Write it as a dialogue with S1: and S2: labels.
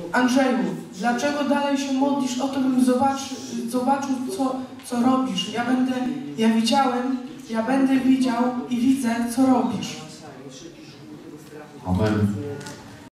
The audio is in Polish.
S1: Andrzeju, dlaczego dalej się modlisz o to, bym zobaczył, co robisz? Ja będę widział i widzę, co robisz.
S2: Amen.